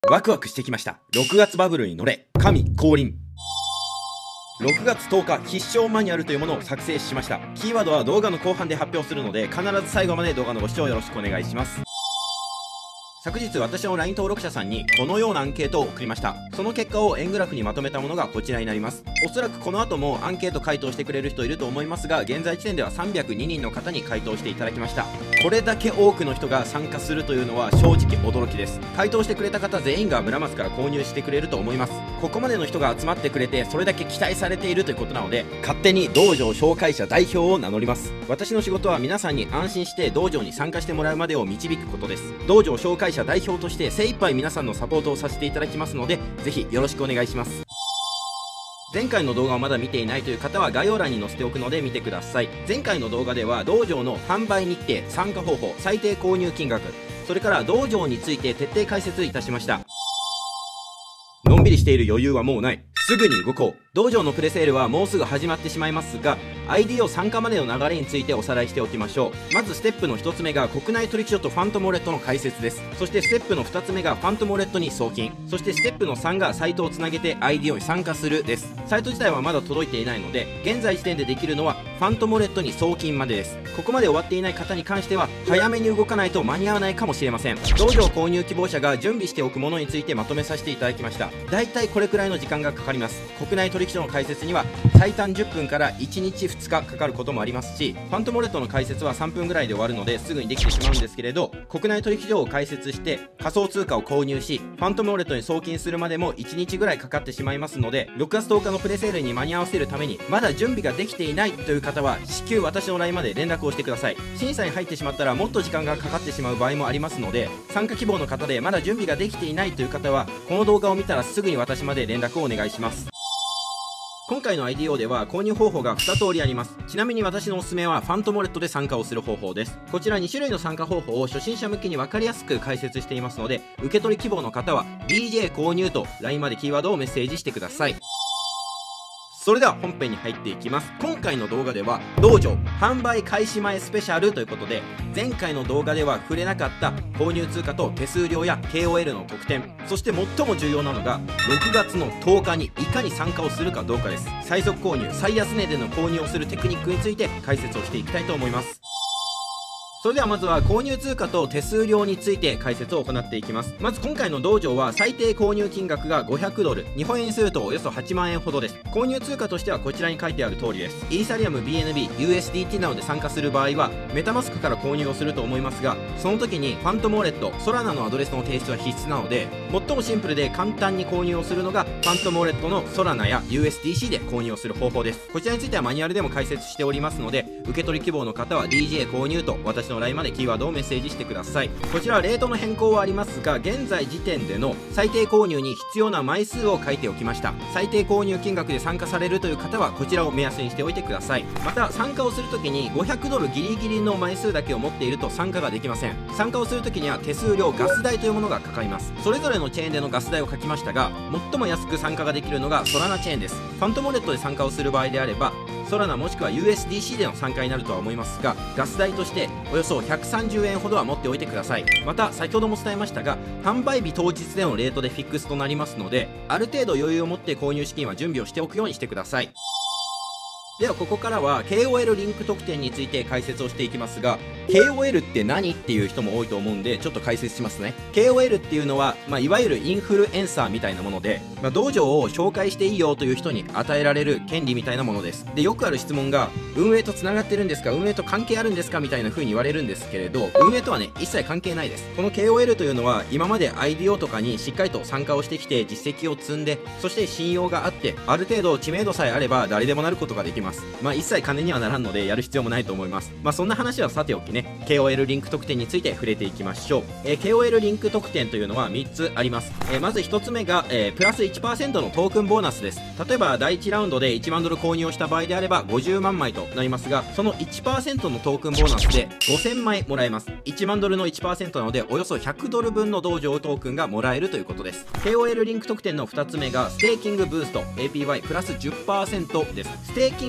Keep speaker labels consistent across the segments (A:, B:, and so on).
A: ワクワクしてきました。6月バブルに乗れ、神降臨。6月10日、必勝マニュアルというものを作成しました。キーワードは動画の後半で発表するので、必ず最後まで動画のご視聴よろしくお願いします。昨日私の LINE 登録者さんにこのようなアンケートを送りました。その結果を円グラフにまとめたものがこちらになります。おそらくこの後もアンケート回答してくれる人いると思いますが、現在時点では302人の方に回答していただきました。これだけ多くの人が参加するというのは正直驚きです。回答してくれた方全員が村松から購入してくれると思います。ここまでの人が集まってくれて、それだけ期待されているということなので、勝手に道場紹介者代表を名乗ります。私の仕事は皆さんに安心して道場に参加してもらうまでを導くことです。道場紹介者代表として精一杯皆さんのサポートをさせていただきますので、ぜひよろしくお願いします。前回の動画をまだ見ていないという方は概要欄に載せておくので見てください。前回の動画では道場の販売日程、参加方法、最低購入金額、それから道場について徹底解説いたしました。のんびりしている余裕はもうない。すぐに動こう。道場のプレセールはもうすぐ始まってしまいますが、IDO 参加までの流れについておさらいしておきましょう。まずステップの1つ目が国内取引所とファントムウォレットの開設です。そしてステップの2つ目がファントムウォレットに送金。そしてステップの3がサイトをつなげて IDO に参加するです。サイト自体はまだ届いていないので、現在時点でできるのはファントムウォレットに送金までです。ここまで終わっていない方に関しては早めに動かないと間に合わないかもしれません。道場購入希望者が準備しておくものについてまとめさせていただきました。だいたいこれくらいの時間がかかります。国内取引所の開設には最短10分から1日2日かかることもありますし、ファントムウォレットの開設は3分ぐらいで終わるのですぐにできてしまうんですけれど、国内取引所を開設して仮想通貨を購入しファントムウォレットに送金するまでも1日ぐらいかかってしまいますので、6月10日のプレセールに間に合わせるためにまだ準備ができていないという方は至急私の LINE まで連絡をしてください。審査に入ってしまったらもっと時間がかかってしまう場合もありますので、参加希望の方でまだ準備ができていないという方はこの動画を見たらすぐに私まで連絡をお願いします。今回の IDO では購入方法が2通りあります。ちなみに私のおすすめはファントムウォレットで参加をする方法です。こちら2種類の参加方法を初心者向けに分かりやすく解説していますので、受け取り希望の方は DJ 購入と LINE までキーワードをメッセージしてください。それでは本編に入っていきます。今回の動画では道場販売開始前スペシャルということで、前回の動画では触れなかった購入通貨と手数料や KOL の特典、そして最も重要なのが6月の10日にいかに参加をするかどうかです。最速購入、最安値での購入をするテクニックについて解説をしていきたいと思います。それではまずは購入通貨と手数料について解説を行っていきます。まず今回の道場は最低購入金額が500ドル、日本円にするとおよそ8万円ほどです。購入通貨としてはこちらに書いてある通りです。イーサリアム、BNB、USDT などで参加する場合はメタマスクから購入をすると思いますが、その時にファントムウォレット、ソラナのアドレスの提出は必須なので、最もシンプルで簡単に購入をするのがファントムウォレットのソラナや USDC で購入をする方法です。こちらについてはマニュアルでも解説しておりますので、受け取り希望の方は DJ 購入と私の LINE までキーワードをメッセージしてください。こちらはレートの変更はありますが、現在時点での最低購入に必要な枚数を書いておきました。最低購入金額で参加されるという方はこちらを目安にしておいてください。また参加をするときに500ドルギリギリの枚数だけを持っていると参加ができません。参加をするときには手数料、ガス代というものがかかります。それぞれのチェーンでのガス代を書きましたが、最も安く参加ができるのがソラナチェーンです。ファントムウォレットで参加をする場合であればソラナもしくは USDC での参加になるとは思いますが、ガス代としておよそ130円ほどは持っておいてください。また先ほども伝えましたが、販売日当日でのレートでフィックスとなりますので、ある程度余裕を持って購入資金は準備をしておくようにしてください。ではここからは KOL リンク特典について解説をしていきますが、 KOL って何っていう人も多いと思うんでちょっと解説しますね。 KOL っていうのは、いわゆるインフルエンサーみたいなもので、道場を紹介していいよという人に与えられる権利みたいなものです。でよくある質問が、運営とつながってるんですか、運営と関係あるんですかみたいな風に言われるんですけれど、運営とはね一切関係ないです。この KOL というのは今まで IDO とかにしっかりと参加をしてきて実績を積んで、そして信用があってある程度知名度さえあれば誰でもなることができます。一切金にはならんのでやる必要もないと思います。そんな話はさておきね、 KOL リンク特典について触れていきましょう。KOL リンク特典というのは3つあります。まず1つ目が、プラス 1% のトークンボーナスです。例えば第1ラウンドで1万ドル購入をした場合であれば50万枚となりますが、その 1% のトークンボーナスで5000枚もらえます。1万ドルの 1% なのでおよそ100ドル分の道場トークンがもらえるということです。 KOL リンク特典の2つ目がステーキングブースト APY プラス 10% です。ステーキン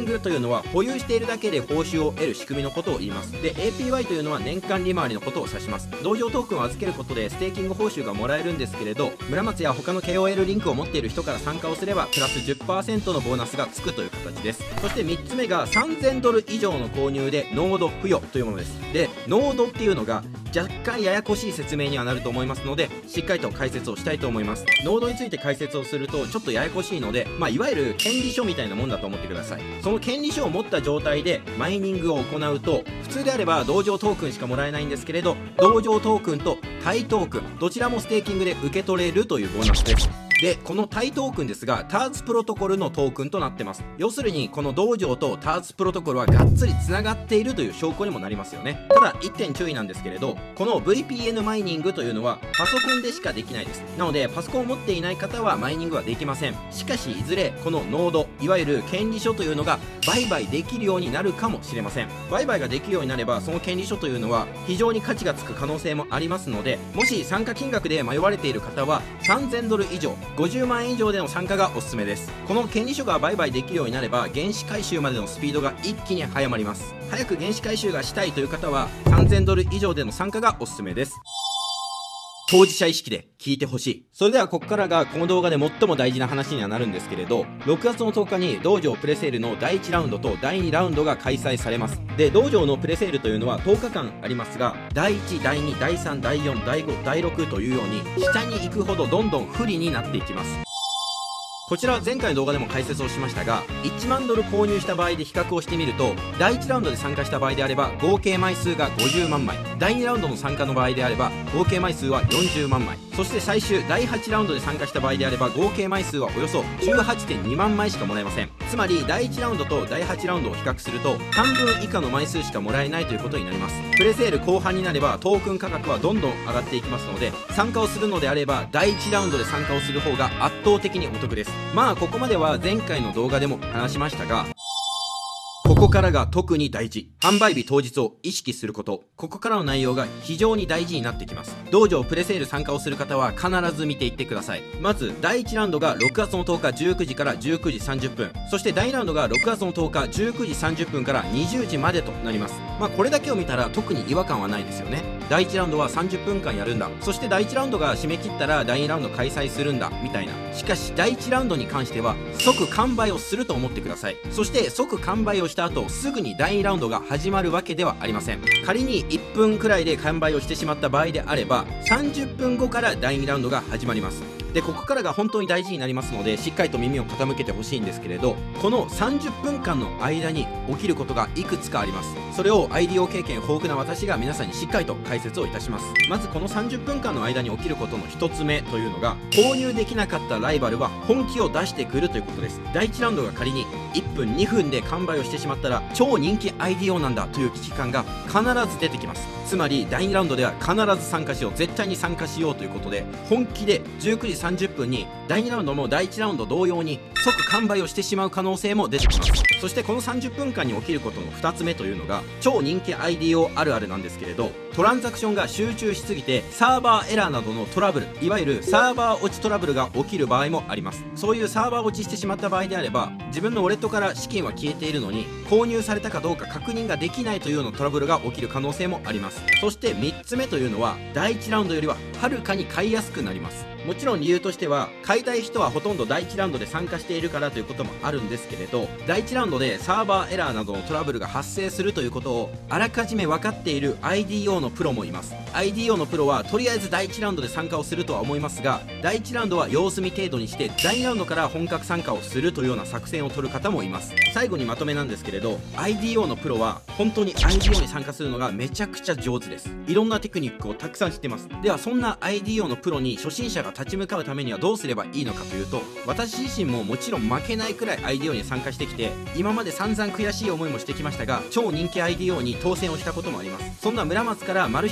A: ングというのは保有しているだけで報酬を得る仕組みのことを言います。で APY というのは年間利回りのことを指します。道場トークンを預けることでステーキング報酬がもらえるんですけれど、村松や他の KOL リンクを持っている人から参加をすればプラス 10% のボーナスがつくという形です。そして3つ目が3000ドル以上の購入でノード付与というものです。でノードっていうのが若干ややこしい説明にはなると思いますので、しっかりと解説をしたいと思います。ノードについて解説をするとちょっとややこしいので、いわゆる権利書みたいなもんだと思ってください。その権利書を持った状態でマイニングを行うと、普通であれば道場トークンしかもらえないんですけれど、道場トークンとタイトークンどちらもステーキングで受け取れるというボーナスです。でこのタイトークンですが、ターツプロトコルのトークンとなってます。要するにこの道場とターツプロトコルはがっつりつながっているという証拠にもなりますよね。ただ1点注意なんですけれど、この VPN マイニングというのはパソコンでしかできないです。なのでパソコンを持っていない方はマイニングはできません。しかしいずれこのノード、いわゆる権利書というのが売買できるようになるかもしれません。売買ができるようになればその権利書というのは非常に価値がつく可能性もありますので、もし参加金額で迷われている方は3000ドル以上50万円以上での参加がおすすめです。この権利書が売買できるようになれば原資回収までのスピードが一気に早まります。早く原資回収がしたいという方は3000ドル以上での参加がおすすめです。当事者意識で聞いてほしい。それではここからがこの動画で最も大事な話にはなるんですけれど、6月の10日に道場プレセールの第1ラウンドと第2ラウンドが開催されます。で道場のプレセールというのは10日間ありますが、第1第2第3第4第5第6というように下に行くほどどんどん不利になっていきます。こちらは前回の動画でも解説をしましたが、1万ドル購入した場合で比較をしてみると、第1ラウンドで参加した場合であれば合計枚数が50万枚、第2ラウンドの参加の場合であれば合計枚数は40万枚、そして最終第8ラウンドで参加した場合であれば合計枚数はおよそ 18.2 万枚しかもらえません。つまり第1ラウンドと第8ラウンドを比較すると半分以下の枚数しかもらえないということになります。プレセール後半になればトークン価格はどんどん上がっていきますので、参加をするのであれば第1ラウンドで参加をする方が圧倒的にお得です。ここまでは前回の動画でも話しましたが、ここからが特に大事。販売日当日を意識すること。ここからの内容が非常に大事になってきます。道場プレセール参加をする方は必ず見ていってください。まず第1ラウンドが6月の10日19時から19時30分、そして第2ラウンドが6月の10日19時30分から20時までとなります。これだけを見たら特に違和感はないですよね。第1ラウンドは30分間やるんだ、そして第1ラウンドが締め切ったら第2ラウンド開催するんだみたいな。しかし第1ラウンドに関しては即完売をすると思ってください。そして即完売をした後すぐに第2ラウンドが始まるわけではありません。仮に1分くらいで完売をしてしまった場合であれば30分後から第2ラウンドが始まります。でここからが本当に大事になりますので、しっかりと耳を傾けてほしいんですけれど、この30分間の間に起きることがいくつかあります。それを IDO 経験豊富な私が皆さんにしっかりと解説をいたします。まずこの30分間の間に起きることの1つ目というのが、購入できなかったライバルは本気を出してくるということです。第1ラウンドが仮に1分2分で完売をしてしまったら超人気 IDO なんだという危機感が必ず出てきます。つまり第2ラウンドでは必ず参加しよう、絶対に参加しようということで本気で19時30分に第2ラウンドも第1ラウンド同様に即完売をしてしまう可能性も出てきます。そしてこの30分間に起きることの2つ目というのが超人気 IDO あるあるなんですけれど、トランザクションが集中しすぎてサーバーエラーなどのトラブル、いわゆるサーバー落ちトラブルが起きる場合もあります。そういうサーバー落ちしてしまった場合であれば、自分のウォレットから資金は消えているのに購入されたかどうか確認ができないというようなトラブルが起きる可能性もあります。そして3つ目というのは第1ラウンドよりははるかに買いやすくなります。もちろん理由としては買いたい人はほとんど第1ラウンドで参加しているからということもあるんですけれど、第1ラウンドでサーバーエラーなどのトラブルが発生するということをあらかじめ分かっている IDO のプロもいます。 IDO のプロはとりあえず第1ラウンドで参加をするとは思いますが、第1ラウンドは様子見程度にして第2ラウンドから本格参加をするというような作戦を取る方もいます。最後にまとめなんですけれど、 IDO のプロは本当に IDO に参加するのがめちゃくちゃ上手です。いろんなテクニックをたくさん知ってます。ではそんな IDO のプロに初心者が立ち向かうためにはどうすればいいのかというと、私自身ももちろん負けないくらい IDO に参加してきて今まで散々悔しい思いもしてきましたが、超人気 IDO に当選をしたこともあります。そんな村松からマル秘テクニック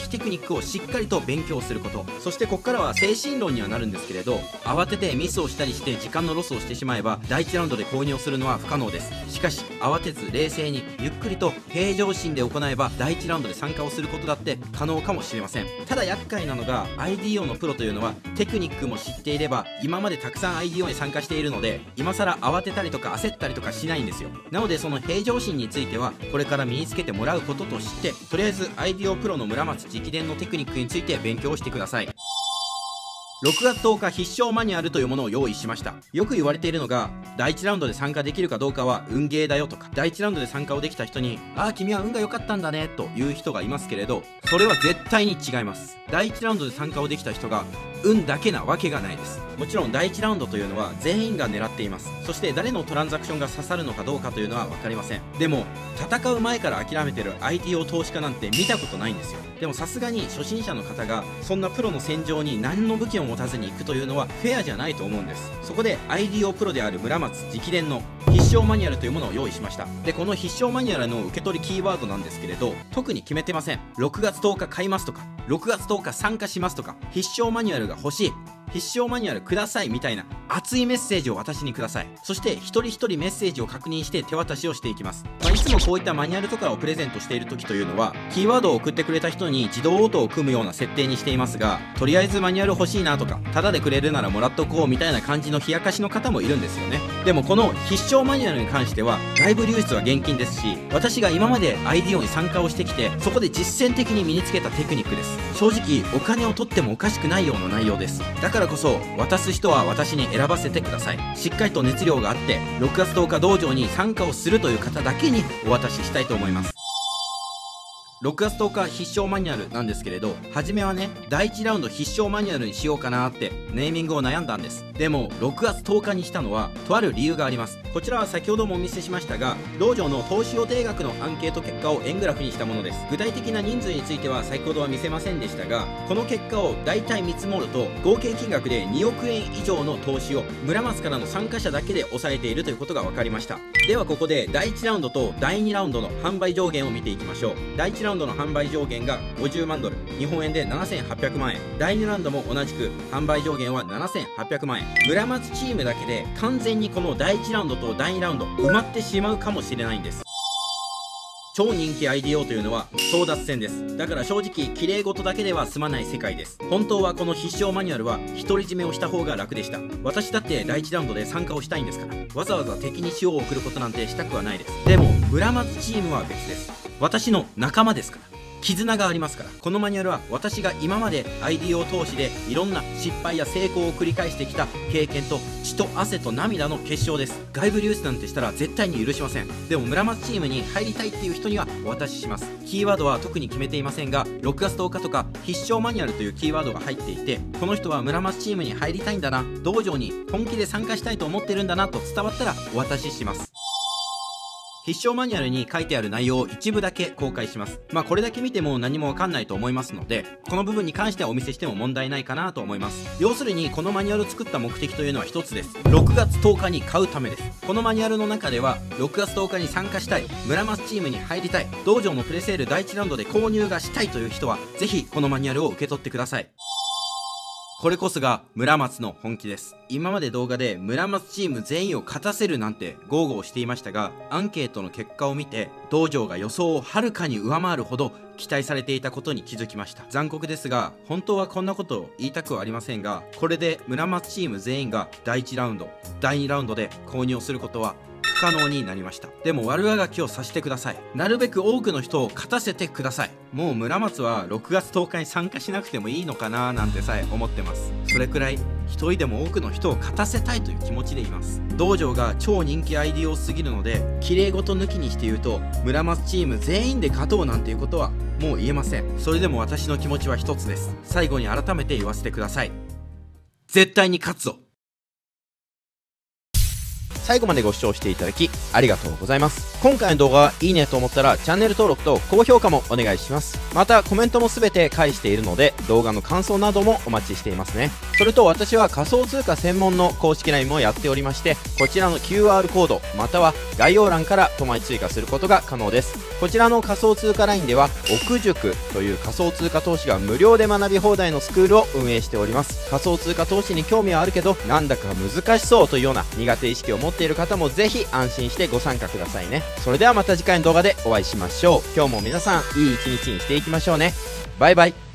A: クをしっかりと勉強すること、そしてここからは精神論にはなるんですけれど、慌ててミスをしたりして時間のロスをしてしまえば第1ラウンドで購入をするのは不可能です。しかし慌てず冷静にゆっくりと平常心で行えば第1ラウンドで参加をすることだって可能かもしれません。ただ厄介なのが IDO のプロというのはテクニックも知っていれば今までたくさん IDO に参加しているので、今更慌てたりとか焦ったりとかしないんですよ。なのでその平常心についてはこれから身につけてもらうこととして、とりあえず IDO プロの村松直伝のテクニックについて勉強してください。6月10日必勝マニュアルというものを用意しました。よく言われているのが、第1ラウンドで参加できるかどうかは運ゲーだよとか、第1ラウンドで参加をできた人にああ君は運が良かったんだねという人がいますけれど、それは絶対に違います。第1ラウンドで参加をできた人が運だけなわけがないです。もちろん第1ラウンドというのは全員が狙っています。そして誰のトランザクションが刺さるのかどうかというのは分かりません。でも戦う前から諦めてる IDO 投資家なんて見たことないんですよ。でもさすがに初心者の方がそんなプロの戦場に何の武器を持たずに行くというのはフェアじゃないと思うんです。そこで IDO プロである村松直伝の必勝マニュアルというものを用意しました。でこの必勝マニュアルの受け取りキーワードなんですけれど、特に決めてません。6月10日買いますとか6月10日参加しますとか、必勝マニュアルが欲しい、必勝マニュアルくださいみたいな熱いメッセージを私にください。そして一人一人メッセージを確認して手渡しをしていきます。いつもこういったマニュアルとかをプレゼントしている時というのはキーワードを送ってくれた人に自動応答を組むような設定にしていますが、とりあえずマニュアル欲しいなとかタダでくれるならもらっとこうみたいな感じの冷やかしの方もいるんですよね。でもこの必勝マニュアルに関しては外部流出は厳禁ですし、私が今まで IDO に参加をしてきてそこで実践的に身につけたテクニックです。正直お金を取ってもおかしくないような内容です。だからこそ渡す人は私に選ばせてください。しっかりと熱量があって6月10日道場に参加をするという方だけにお渡ししたいと思います。6月10日必勝マニュアルなんですけれど、初めはね第1ラウンド必勝マニュアルにしようかなってネーミングを悩んだんです。でも6月10日にしたのはとある理由があります。こちらは先ほどもお見せしましたが、道場の投資予定額のアンケート結果を円グラフにしたものです。具体的な人数については先ほどは見せませんでしたが、この結果を大体見積もると合計金額で2億円以上の投資を村松からの参加者だけで抑えているということが分かりました。ではここで第1ラウンドと第2ラウンドの販売上限を見ていきましょう。第1ラウンドの販売上限が50万ドル、日本円で7800万円。第2ラウンドも同じく販売上限は7800万円。村松チームだけで完全にこの第1ラウンドと第2ラウンド埋まってしまうかもしれないんです。超人気 IDO というのは争奪戦です。だから正直綺麗事だけでは済まない世界です。本当はこの必勝マニュアルは独り占めをした方が楽でした。私だって第1ラウンドで参加をしたいんですから、わざわざ敵に塩を送ることなんてしたくはないです。でも村松チームは別です。私の仲間ですから、絆がありますから。このマニュアルは私が今まで IDO 投資でいろんな失敗や成功を繰り返してきた経験と血と汗と涙の結晶です。外部流出なんてしたら絶対に許しません。でも村松チームに入りたいっていう人にはお渡しします。キーワードは特に決めていませんが、6月10日とか必勝マニュアルというキーワードが入っていて、この人は村松チームに入りたいんだな、道場に本気で参加したいと思ってるんだなと伝わったらお渡しします。必勝マニュアルに書いてある内容を一部だけ公開します。これだけ見ても何もわかんないと思いますので、この部分に関してはお見せしても問題ないかなと思います。要するにこのマニュアルを作った目的というのは一つです。6月10日に買うためです。このマニュアルの中では6月10日に参加したい、村松チームに入りたい、道場のプレセール第1ラウンドで購入がしたいという人はぜひこのマニュアルを受け取ってください。これこそが村松の本気です。今まで動画で村松チーム全員を勝たせるなんて豪語をしていましたが、アンケートの結果を見て道場が予想をはるかに上回るほど期待されていたことに気づきました。残酷ですが本当はこんなことを言いたくはありませんが、これで村松チーム全員が第1ラウンド第2ラウンドで購入をすることは不可能になりました。でも悪あがきをさせてください。なるべく多くの人を勝たせてください。もう村松は6月10日に参加しなくてもいいのかななんてさえ思ってます。それくらい一人でも多くの人を勝たせたいという気持ちでいます。道場が超人気 IDO すぎるので綺麗事抜きにして言うと、村松チーム全員で勝とうなんていうことはもう言えません。それでも私の気持ちは一つです。最後に改めて言わせてください。絶対に勝つぞ。最後までご視聴していただきありがとうございます。 今回の動画がいいねと思ったらチャンネル登録と高評価もお願いします。またコメントも全て返しているので動画の感想などもお待ちしていますね。それと私は仮想通貨専門の公式 LINE もやっておりまして、こちらの QR コードまたは概要欄から友達追加することが可能です。こちらの仮想通貨 LINE では奥塾という仮想通貨投資が無料で学び放題のスクールを運営しております。仮想通貨投資に興味はあるけどなんだか難しそうというような苦手意識を持っている方もぜひ安心してご参加くださいね。それではまた次回の動画でお会いしましょう。今日も皆さんいい一日にしていきましょうね。バイバイ。